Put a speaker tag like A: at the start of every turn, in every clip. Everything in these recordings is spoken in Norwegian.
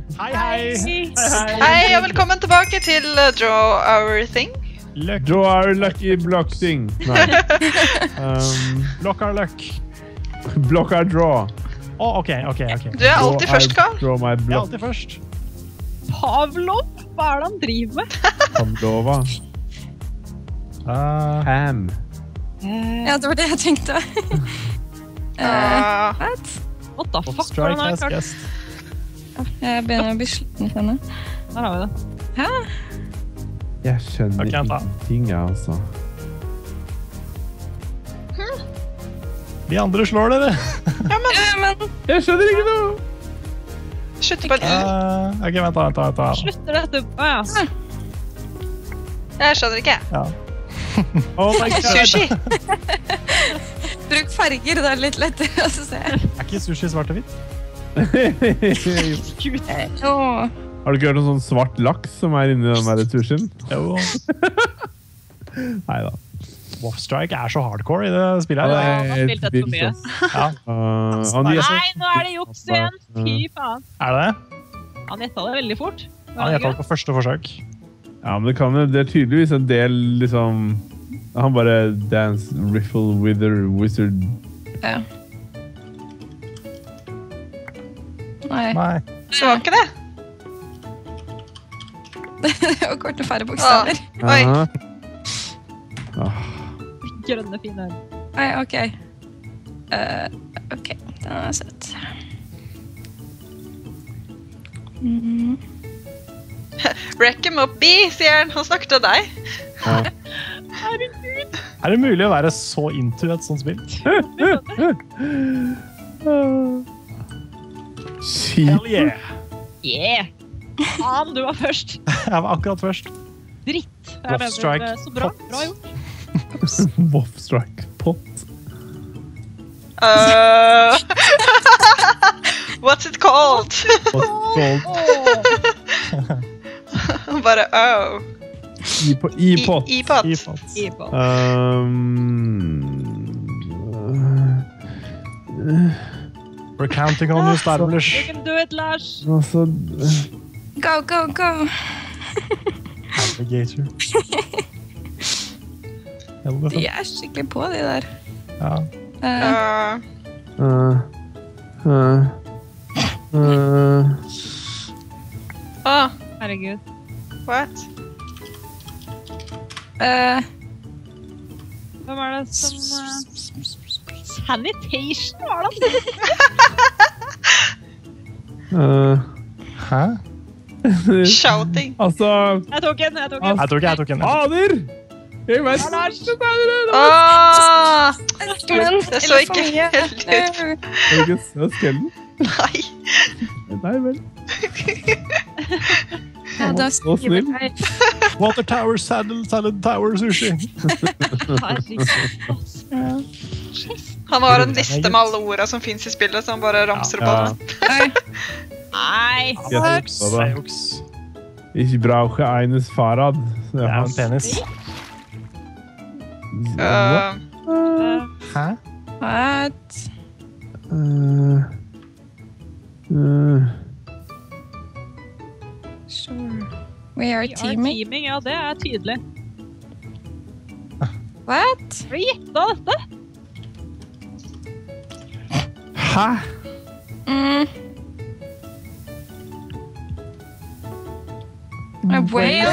A: Hei, hei.
B: Hei, og velkommen tilbake til Draw Our Thing.
C: Draw our lucky block thing. Nei.
A: Block our luck.
C: Block our draw.
A: Ok.
B: Du er alltid først, Carl.
C: Draw my
A: Jeg er
C: block.
A: alltid først.
D: Pavlov? Hva er det han driver med?
C: Pavlova. Ham.
E: Ja, det var det jeg tenkte. What?
D: What the
A: Off
D: fuck?
A: strike
D: Hvordan har
A: has
D: jeg klart?
A: guest.
E: Jeg begynner å bli sliten for henne.
D: Der har vi det.
E: Hæ?
C: Jeg skjønner
A: Ok, ta.
C: ingenting, jeg, altså.
A: De andre slår dere.
E: Men
C: Jeg skjønner ikke noe!
B: Slutt på en U.
A: Ok, vent da.
D: Slutter dette? Ja.
B: Jeg skjønner ikke.
A: Ja.
C: Oh my God.
B: Sushi.
E: bruk farger, det er litt lettere å se.
A: Er ikke sushi svart og hvitt?
E: Åh.
C: Har du ikke hørt om sånn svart laks som er inni den der sushien?
A: Jo.
C: Neida.
A: Off strike er så hardcore i det spillet her.
D: han har spilt dette for mye.
A: Ja.
D: Nei, nå er det juks igjen. Fy faen.
A: Er det det?
D: Han gjettet det veldig fort.
A: Han gjettet det på første forsøk.
C: Ja, men det er tydeligvis en del, liksom... Han bare dance, riffle, wither, wizard.
E: Ja. Nei.
A: Nei.
B: Det var ikke det.
E: Det var kort og færre bokstaver.
B: Oi.
D: Grønne, fine øyne.
E: Nei, ok. Ok, den er søt.
B: Wreck him up, B, sier han. Han snakket til deg.
D: Herregud.
A: Er det mulig å være så into et sånt spill? Hell yeah!
D: Yeah. Faen, du var først.
A: Jeg var akkurat først.
D: Dritt.
A: Off strike.
D: Så bra.
A: Pot.
D: Bra gjort.
C: Off strike pot.
B: What's it called? Bare oh.
C: I-pot.
B: I-pot.
A: E-pot. We're counting on you,
D: You
A: Starblish.
D: can do it, Lars.
C: Altså...
E: Go, go, go!
A: Alligator.
E: De
A: Elephant.
E: er skikkelig på, de der.
A: Ja.
D: Herregud.
B: What?
D: Hvem er det som... Sanitation, var det?
A: Hæ?
B: Shouting.
C: Altså...
D: Jeg tok en.
A: Jeg tok en.
C: Fader! Jeg vet ikke.
B: Det så ikke helt ut.
C: Har du ikke sett skelden?
B: Nei.
C: Nei vel.
E: Ja, da
C: Så snill.
E: skriver jeg.
A: Water tower, salad tower, sushi.
D: Herregud.
B: Han har en liste med alle ordene som finnes i spillet, så han bare ramser opp alle.
D: Nei.
C: Jeg
A: Det
C: tenkte
A: er
C: det.
A: juks.
C: Ich brauche eines Fahrrad.
A: Det er en penis. Hæ?
E: What? Sure. We are teaming.
D: Teaming, ja, det er tydelig.
E: What?
D: Har du gjettet dette?
C: Hæ?
E: A whale?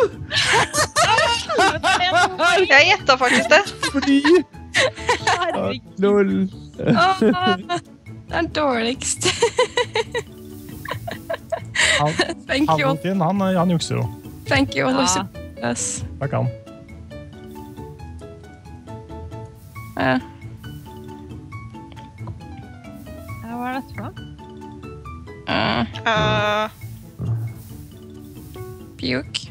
B: Jeg gjettet faktisk det.
C: Fordi...
D: Herregud.
C: Lol.
E: Åh, det er dårligst. Thank you.
A: Halvtiden, han jukser jo.
E: Thank you.
D: Ja.
E: Yes.
A: Takk han.
E: Ja.
D: Hva er dette for noe?
E: Puke.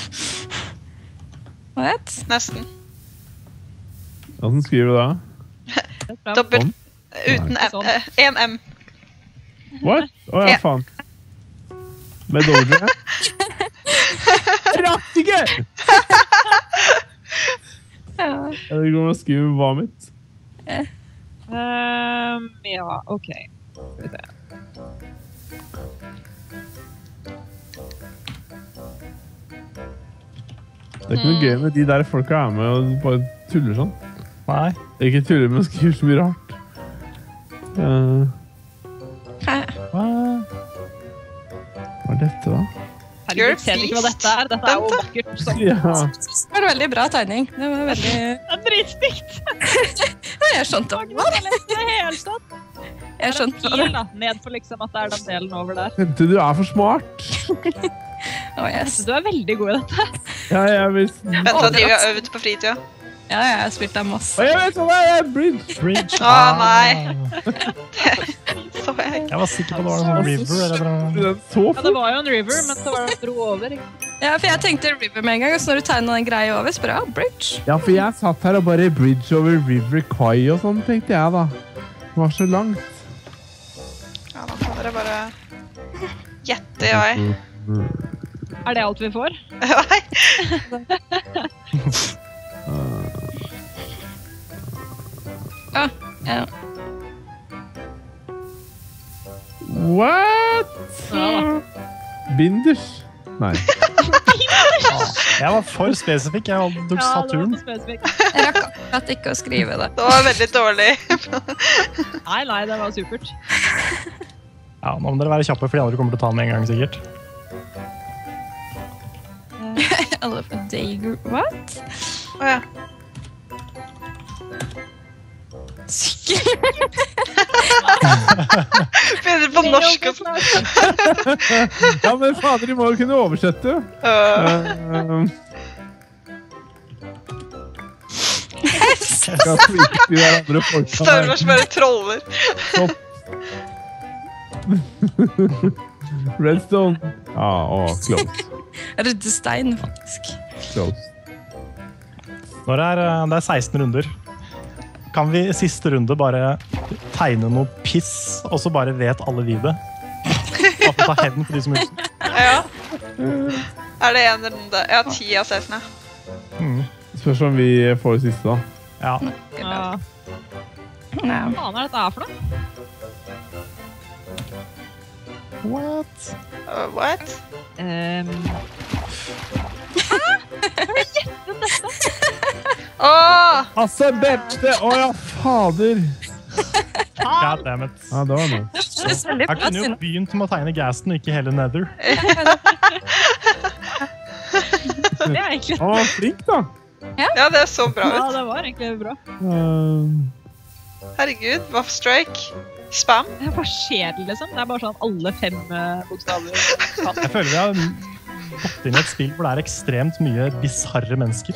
E: What?
B: Nesten.
C: Hvordan skriver du det?
B: Dobbelt. Uten M. En M.
C: What? Åja, faen. Med dobbelt. Ratt ikke!
E: Ja.
C: Jeg vet ikke om jeg skriver hva mitt.
D: Ja, ok. Skal vi se.
C: Det er ikke noe gøy med de der folka er med og bare tuller sånn.
A: Nei.
C: Det er ikke tuller med å skrive så mye rart.
A: Hva?
C: Hva er dette da?
D: Herregud, ser dere ikke hva dette er? Dette er jo vakkert.
C: Ja.
E: Det var en veldig bra tegning. Det var veldig...
D: Det er dritstygt.
E: Jeg skjønte hva det var.
D: Det hele tatt.
E: Jeg skjønte hva det var.
D: Ned for liksom at det er den delen over der.
C: Vente, du er for smart.
E: Yes.
D: Du er veldig god i dette.
C: Ja, jeg vil...
B: Vent at de har øvd på fritida.
E: Ja, jeg har spilt der masse.
C: Å, jeg vet hva det er! Bridge!
A: Bridge.
B: Nei. Så jeg.
A: Jeg var sikker på det var en sånn river eller noe.
C: Den er så
D: Ja, det var jo en river, men så var det en bro over. Ikke?
E: Ja, for jeg tenkte River med en gang, og så når du tegnet den greia over, så bare, ja, Bridge.
C: Ja, for jeg satt her og bare bridge over River Kwai og sånn, tenkte jeg da. Det var så langt.
B: Ja, nå kan dere bare gjette, jeg.
D: Er det alt vi får?
B: Nei.
E: Ja.
C: What?
D: Ja.
C: Binders? Nei.
A: Jeg var for spesifikk. Jeg tok Saturn.
D: Det var så spesifikt.
E: Jeg rakk akkurat ikke å skrive det.
B: Det var veldig dårlig.
D: Nei, det var supert.
A: Ja, nå må dere være kjappe, for de andre kommer til å ta den med en gang, sikkert.
E: Alle for Dager... What?
B: Åja.
E: Sikker?
B: Begynner på norsk og sånn.
C: Ja, men fader, de må jo kunne oversette. Skal tweake de der andre folka
B: Star Wars bare troller.
C: Stopp. Redstone. Close.
E: Ryddestein, faktisk.
C: Close.
A: Når det er 16 runder, kan vi i siste runde bare tegne noe piss, og så bare vet alle vi det? At vi tar hevn for de som husker.
B: Ja. Er det en runde? Ja, 10 av 16, ja.
C: Spørs om vi får det siste da.
A: Ja.
D: Ja.
E: Ja.
D: Hva faen er dette her for noe?
A: What?
B: What? Åh!
C: Altså, Bette! Ja, fader!
A: God damn it.
C: Ja, det var noe.
E: Det føles veldig
A: Jeg
E: bra
A: kunne jo
E: siden.
A: begynt med å tegne Gaston, og ikke hele Nether.
D: Det er egentlig...
C: Han var flink da.
B: Ja, det så bra
D: Ja,
B: ut.
D: det var egentlig bra.
B: Herregud, hva for strike? Spam?
D: Det var kjedelig, liksom. Det er bare sånn alle 5 bokstaver.
A: Jeg føler vi har gått inn i et spill hvor det er ekstremt mye bizarre mennesker.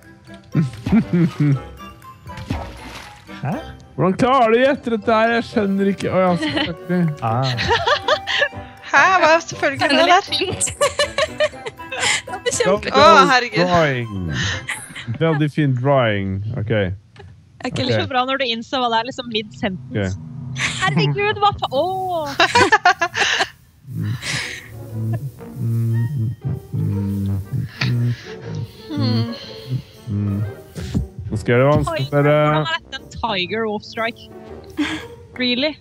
A: Hæ?
C: Hvordan klarer du å gjette dette her? Jeg skjønner ikke. Åja, selvfølgelig.
B: Hæ? Hva er selvfølgelig med det der?
E: Det var kjempe...
B: Åh, herregud.
C: Drawing. Veldig fin drawing. Ok.
E: Jeg er ikke
D: Det er
E: litt...
D: så bra når du innser hva det er liksom mid-sentence. Herregud, hva faen? Åh!
C: Nå skal det vanskelig
D: Tiger,
C: være...
D: hvordan er dette en Tiger Wolf Strike? Really?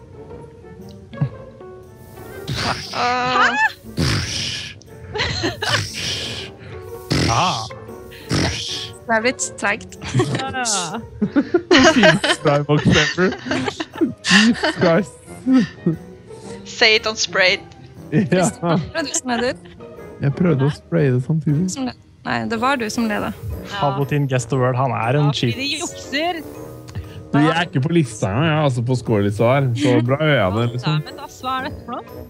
E: Det er blitt tregt.
D: Ja.
C: Skybox member. Jesus Christ.
B: Say it on spray.
C: Ja.
E: Det var du som leder.
C: Jeg prøvde å spraye det samtidig.
E: Nei, det var du som leder.
A: Halvotin Guess the Word, han er en cheat.
D: De jukser.
C: Du, jeg er ikke på lista engang, jeg er altså på score-lista her. Så bra gjør jeg det, liksom.
D: Men ass, hva er dette for noe?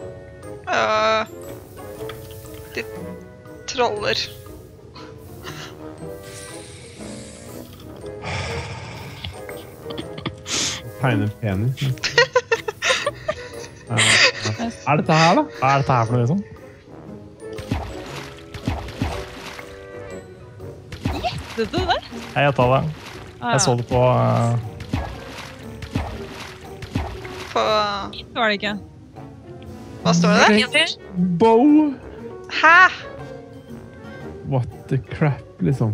B: De troller.
C: Tegner penis. Er dette her, da?
A: Hva er dette her for noe, liksom?
D: Vet du det?
A: Jeg gjettet det. Jeg så det på...
B: På...
D: Fint var det ikke.
B: Hva står det der?
C: Bow.
B: Hæ?
C: What the crap, liksom.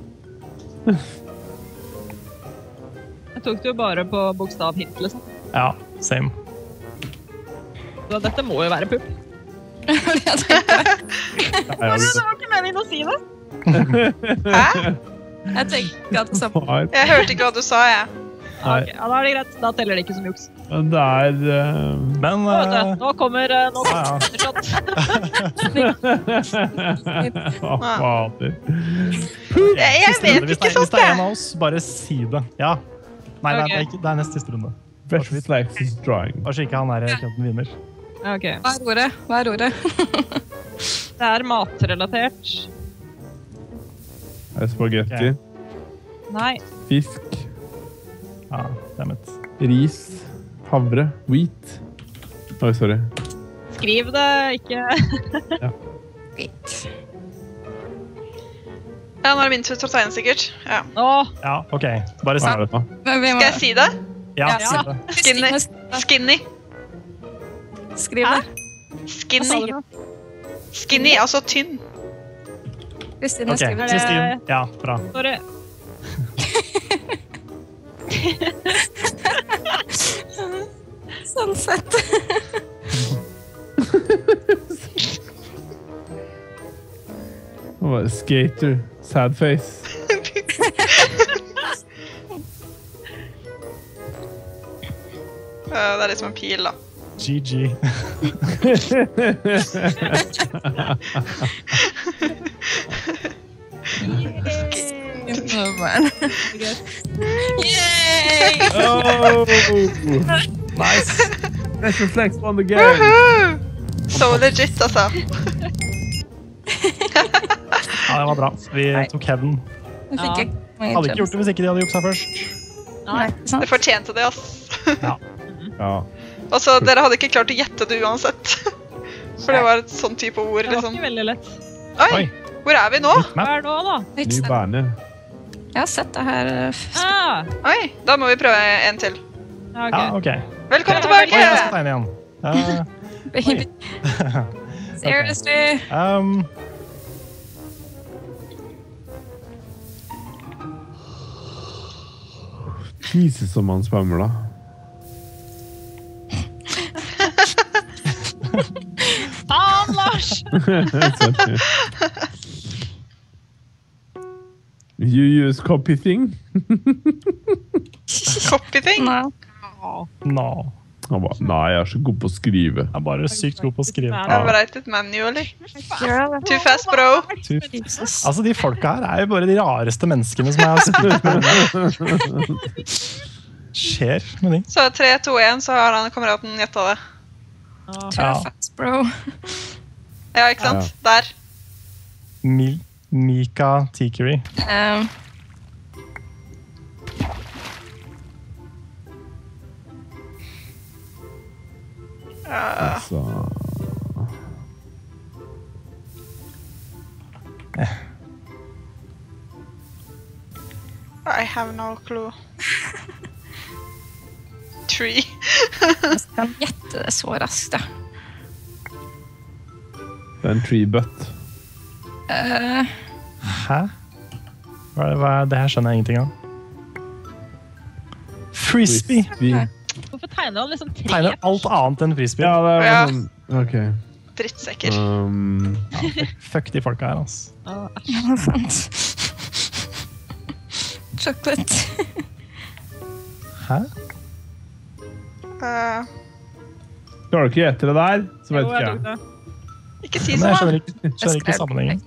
D: Jeg tok det jo bare på bokstavhint, liksom.
A: Ja, same.
D: Så dette må jo være pupp.
E: Jeg tenkte det.
C: Ja,
D: Det var ikke meningen å si det.
B: Hæ?
E: Jeg tenker at det samme.
C: Far.
B: Jeg hørte ikke hva du sa, jeg.
C: Nei.
D: Ok, ja, da er det greit. Da teller det ikke som juks.
C: Men det er...
A: Men
D: Å, vet du, nå kommer
A: ja.
D: shot.
C: Fader.
B: Jeg vet ikke
A: Hvis
B: sånt,
A: det er en
B: jeg.
A: av oss, bare si det. Ja. Nei,
D: Ok.
A: det er nest siste runde.
C: Precious Flags is drawing.
A: Bare så ikke han er kødden vinner.
D: Ok,
E: Hva er ordet? Hva er ordet?
D: det er matrelatert.
C: Er det spagetti?
D: Nei,
C: Fisk?
A: Ja, dammit.
C: Ris? Havre? Wheat? Oi, sorry.
D: skriv det, ikke...
E: Wait.
B: Ja, nå er det min tur til å tegne, sikkert. Ja.
D: Nå,
A: Ja, ok. Bare si
C: Hva er det for?
E: Men vi må...
B: Skal jeg si det?
A: Ja,
E: Ja.
A: si det.
B: Skinny. Skinny.
E: Skriv det.
B: Skinny. Skinny, altså tynn.
E: Kristine,
A: Ok,
E: skriv det.
A: Kristin. Ja, bra.
D: sorry.
E: Sånn sett.
C: Skater. Sad face.
B: Det er liksom en pil, da.
A: GG.
E: Yay!
C: Oh!
A: Nice.
C: Precious Flags won the game!
B: Woohoo! So legit, altså.
A: Ja, det var bra. Vi tok hevn.
E: Jeg fikk ikke mange
A: Hadde ikke gjort det hvis ikke de hadde juksa først.
E: Nei,
B: Det
E: sant?
B: fortjente det, ass.
C: Ja.
B: Altså, dere hadde ikke klart å gjette det uansett. For det var et sånn type ord,
D: Det var
B: liksom.
D: ikke veldig lett.
B: Oi,
A: Oi.
B: hvor er vi nå?
D: Hva er det nå, da?
C: Ny bane.
E: Jeg har sett det her.
D: Ah,
B: Oi, da må vi prøve en til.
D: ja, ok.
A: Ja, ok.
B: Velkommen
A: Oi, jeg skal
B: tilbake!
A: tegne igjen.
E: Baby. Seriously.
C: Jesus, som han spammer, da.
D: Faen, Lars!
C: Sorry. You use copy thing?
B: Copy thing.
E: Nei.
A: Nå.
C: Han bare, nei, jeg er så god på å skrive.
A: Jeg er bare sykt god på å skrive.
B: Jeg har bereitet it manually.
E: Gjør det.
B: Too fast, bro.
E: Jesus.
A: Altså, de folka her er jo bare de rareste menneskene som jeg har spilt med. Skjer med de.
B: Så 3, 2, 1, så har han kameraten gjetta det.
E: Too
A: Ja.
E: fast, bro.
B: Ja, ikke sant? Der.
A: Mika Tikeri.
C: Altså...
B: I have no clue. Tree.
E: Jeg kan gjette det så raskt, da.
C: Det er en tree butt.
A: Hæ? Hva er det her skjønner jeg ingenting av. Frisbee.
D: Hvorfor tegner han liksom tre?
A: Tegner alt annet enn frisbee.
C: Ja, det
B: Ja.
C: var sånn... Ok.
B: Drittsekker.
A: Fuck de folka her, altså.
D: Ah,
E: Ja, det er sant. Chocolate.
A: Hæ?
C: Klarer du ikke gjette det der, så vet
D: jo, jeg
C: ikke
D: tok
C: jeg.
D: det.
B: Ikke si
A: Men
B: sånn,
A: jeg
B: da.
A: skjønner ikke sammenhengen.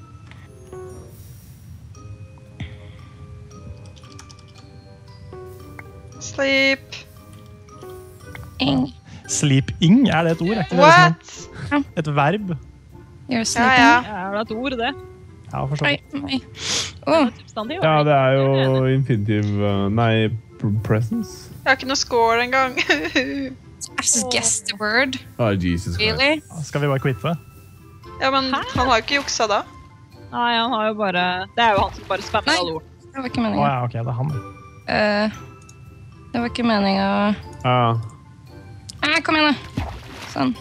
B: Sleep.
E: Ing.
A: Sleeping, er det et ord? Er ikke det
B: What?
A: liksom et verb?
E: You're
B: Ja,
E: sleeping.
B: ja.
D: Ja, er det et ord, det?
A: Ja, for så
E: Oi,
A: vidt.
E: oi.
D: Det er
E: Oh,
D: et substantiv,
C: Ja, det er jo
D: Enig.
C: infinitiv... Nei, presence.
B: Jeg har ikke noe score engang.
E: I just guessed the word.
C: Oh, Jesus Christ.
E: Really?
A: Skal vi bare quitte?
B: Ja, men han har jo ikke juksa da.
D: Nei, han har jo bare... Det er jo han som bare spammer
E: Nei.
D: alle ord.
E: Det var ikke
A: Å
E: meningen.
A: ja, ok, det er han.
E: Det var ikke meningen.
C: Ja.
E: Kom igjen, da. Sånn.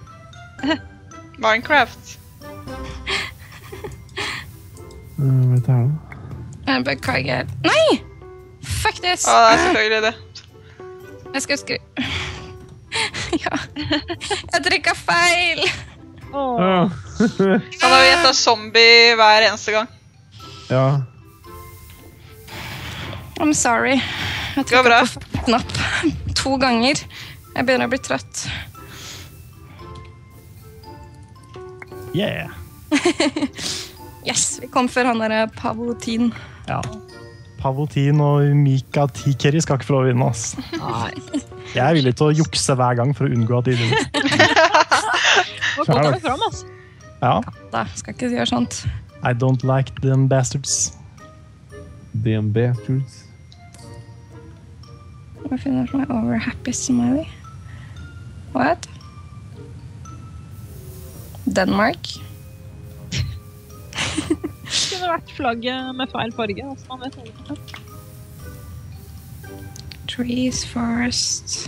B: Minecraft.
C: Vet du her da?
E: Jeg beklager. Nei! Fuck this.
B: Å, det er selvfølgelig det.
E: Jeg skal skrive... Ja. Jeg trykket feil.
D: Åh.
C: Ja.
B: Han har jo gjetta zombie hver eneste gang.
C: Ja.
E: I'm sorry. Jeg
B: Det går bra.
E: trykket på knapp 2 ganger. Jeg begynner å bli trøtt.
A: Yeah.
E: Yes, vi kom før han der Pavotin.
A: Ja. Pavotin og Mika Tikeri skal ikke få lov å vinne, ass.
D: Nei.
A: Jeg er villig til å jukse hver gang for å unngå at de vinner.
D: Nå kommer det fram, altså.
A: Ja.
E: Da skal ikke gjøre sånt.
A: I don't like them bastards.
C: Damn bastards.
E: Jeg finner my over happy smiley. What? Denmark?
D: Det kunne vært flagget med feil farge. Altså, man vet aldri.
E: Trees, forest.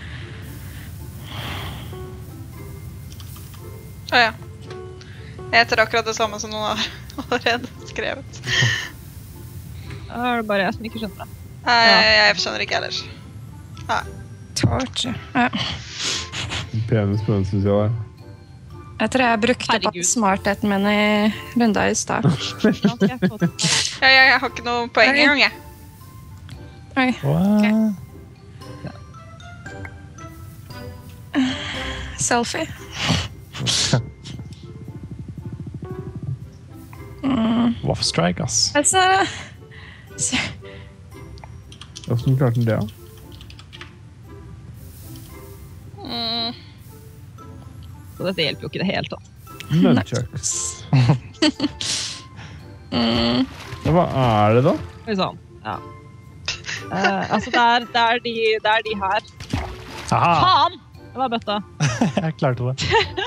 B: Ja. Jeg heter akkurat det samme som noen har allerede skrevet.
D: Da er det bare jeg som ikke skjønner det.
B: Nei, jeg skjønner ikke ellers.
E: Torture. Ja.
C: Pene spørsmål, synes jeg der.
E: Jeg tror jeg brukte
D: Herregud.
E: på smartheten min i runda i stad.
D: Ja, skal jeg få det?
B: Jeg har ikke noe poeng engang, jeg.
E: Oi.
A: What?
E: Selfie.
A: Waff strike, ass.
E: Altså...
C: Hvordan klarte den det, da?
D: Så dette hjelper jo ikke det helt, da.
C: Nunchucks. Ja, hva er det da?
D: Oi, sånn. Ja. Altså, det er de her.
A: Aha,
D: Faen! Det var bøtta.
A: jeg klarte det.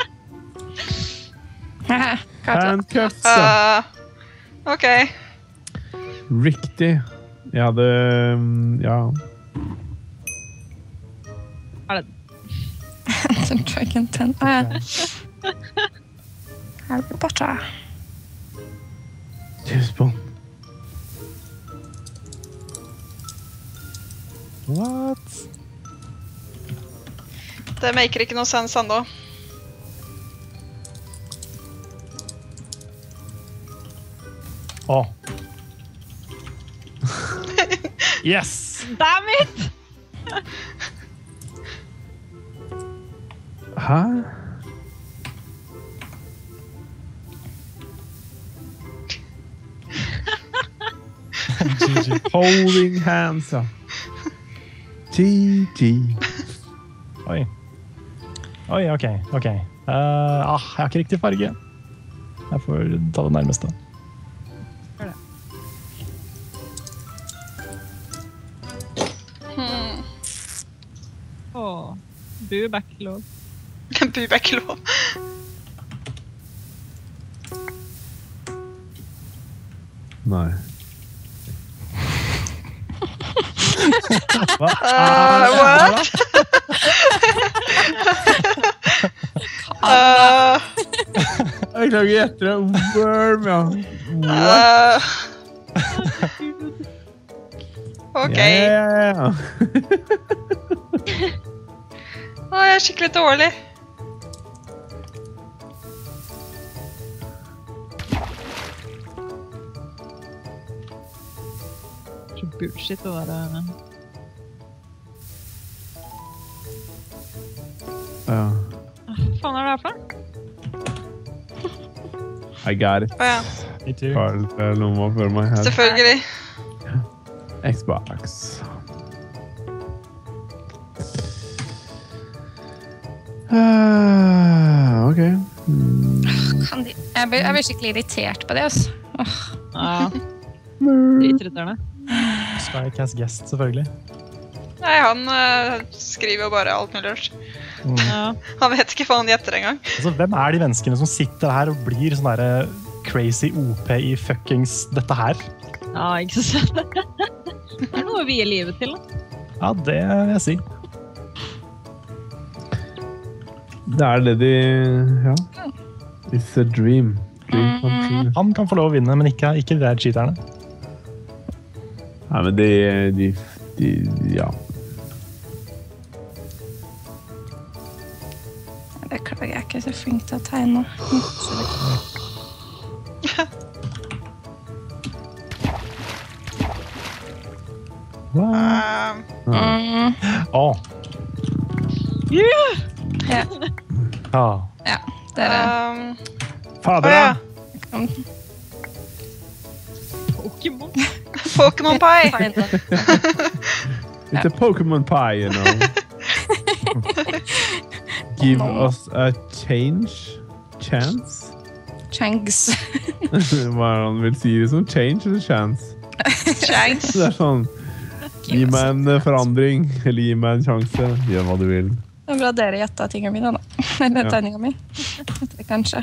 C: Handcuffs, ja.
B: Ok.
C: Riktig. Jeg hadde... Ja.
D: Er det
E: Dragon 10. Ja. Harry Potter.
C: James Bond.
A: What?
B: Det maker ikke noe sens ennå.
A: Åh. Yes!
D: Damn it!
C: Hæ?
A: GG.
C: Holding hands, ja. GG.
A: Oi. Oi, ok. Jeg har ikke riktig farge. Jeg får ta det nærmeste.
D: Åh, bu backlog.
B: Bub er ikke lov.
C: Nei.
B: What?
C: Jeg klarer ikke gjette det. Worm, ja. What?
B: Ok.
C: Yeah.
B: Jeg er skikkelig dårlig.
D: Så bullshit det der.
C: Ja.
D: Hva faen er det her for?
C: I got it.
B: Ja,
A: Me too.
C: Har litt lomma for meg her.
B: selvfølgelig.
C: Xbox. Ok.
E: Jeg blir skikkelig irritert på det, altså.
D: Ja. Dritirriterende.
A: Strike has guest, selvfølgelig.
B: Nei, han skriver jo bare alt mulig rart.
D: Ja.
B: Han vet ikke hva han gjetter engang.
A: Altså, hvem er de menneskene som sitter her og blir sånn der crazy OP i fuckings dette her?
D: Ja, ikke så sant. Det er noe vi er livet til, da.
A: Ja, det vil jeg si.
C: Det er det de... Ja. It's a dream. Dream come true.
A: Han kan få lov å vinne, men ikke de der cheaterne.
C: Nei, men de ja.
E: Beklager, jeg er ikke så flink til å tegne.
A: Åh.
E: Ja.
A: Ja.
E: Ja, dere.
C: Fader,
B: ja.
D: Pokémon.
B: Pokémon Pie.
C: It's a Pokémon pie, you know. Give us a chance.
E: Changs.
C: Hva er det han vil si? Liksom change eller chance?
B: Shanks.
C: Det er sånn, gi meg en forandring, eller gi meg en sjanse. Gjør hva du vil.
E: Det er bra dere gjettet tingene mine, da. Eller tegningen min. Det kanskje.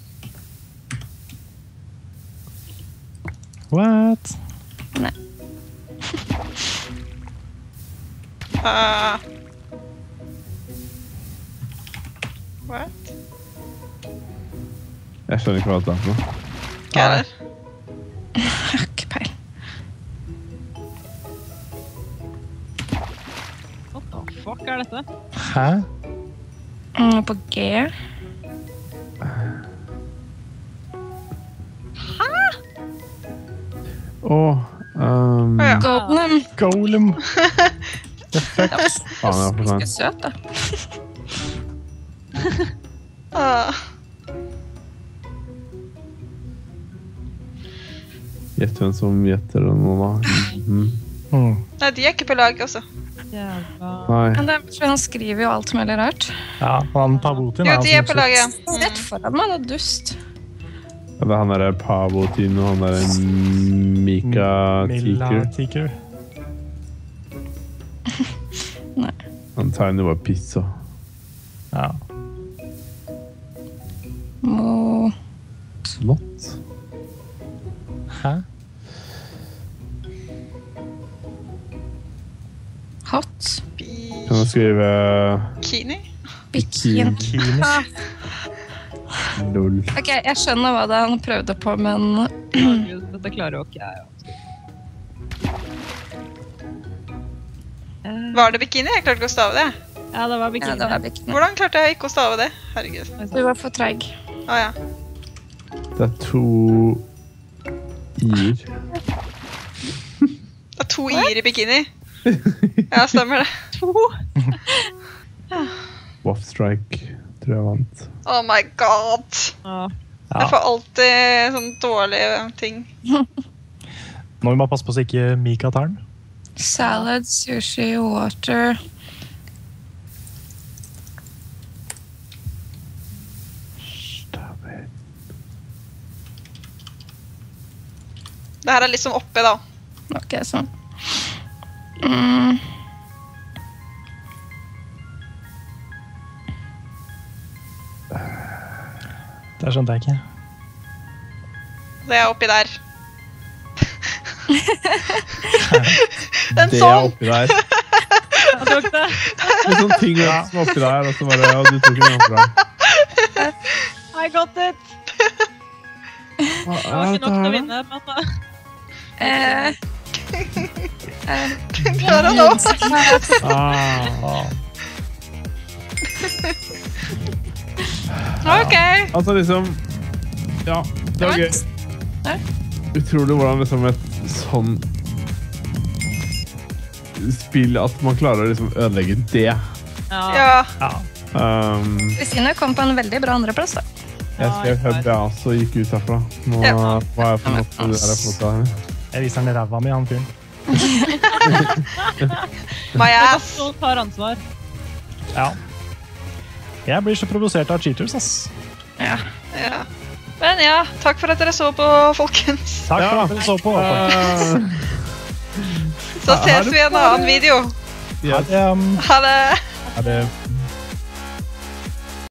A: What?
E: Nei.
B: What?
C: Jeg skjønner ikke hva det er for noe.
B: Hva er det?
E: Jeg har ikke peil.
D: What the fuck er dette?
A: Hæ?
E: På G.
B: Ja.
E: Golem.
A: Golem. The fuck?
C: Faen, jeg var for
E: Ganske
C: sent.
E: søt, da.
C: Gjett hvem som gjetter det nå, da.
B: Nei, de er ikke på lag, altså.
D: Jævla...
C: Nei.
E: Men han skriver jo alt mulig rart.
A: Ja, han Pavutin
B: Jo, de er på lag, ja.
E: Rett foran meg, det er dust.
C: Ja, det er han der Pavotin og han der Mika
A: Milla
C: Tiker.
A: Tiker.
E: Nei.
C: Han tegner bare pizza.
A: Ja.
C: Slott?
A: Hæ?
E: Hot.
C: Kan jeg skrive
B: Bikini?
E: Bikini.
A: Kini.
C: LOL?
E: Ok, jeg skjønner hva det er han prøvde på, men
D: Herregud, dette klarer jo ikke jeg.
B: Var det bikini? Jeg klarte ikke å stave det.
D: Ja, det var
E: ja,
D: bikini.
E: det var bikini.
B: Hvordan klarte jeg ikke å stave det? Herregud.
E: Du var for treig.
B: Ja.
C: Det er 2 i-er.
B: Det er 2 i-er i bikini. Ja, stemmer det.
C: Waff Strike tror jeg vant.
B: Oh my god.
D: Ja.
B: Jeg får alltid sånn dårlige ting.
A: Nå må vi bare passe på så ikke Mika tar den.
E: Salad, sushi, water.
B: Det her er litt som oppe, da.
E: Ok, sånn.
A: Det skjønte jeg ikke.
B: Det er oppi der.
C: Det er
B: sånn.
C: oppi der.
D: Jeg tok det.
C: Det er sånne ting som er oppi der, og så bare, ja, du tok den oppra.
D: I got it. Det var ikke nok til å vinne, men...
B: Du klarer det også. Ok.
C: Altså liksom, ja, det var gøy. Utrolig hvordan liksom et sånn spill at man klarer å liksom ødelegge det.
B: Ja.
E: Kristine kom på en veldig bra andreplass, da.
C: Jeg skrev hub, ja, så gikk ut herfra. Nå var jeg på måte det der flott her.
A: Jeg viser den i ræva mi, han fyren.
B: My ass.
D: Noen tar ansvar.
A: Ja. Jeg blir så provosert av cheaters, ass.
B: Ja. Men ja, takk for at dere så på, folkens.
A: Takk for at dere så på.
B: Så ses vi i en annen video.
C: Ja.
B: Ha det.
C: Er det